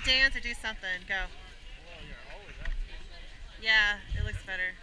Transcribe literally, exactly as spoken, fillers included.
dance or do something. Go. Yeah, it looks better.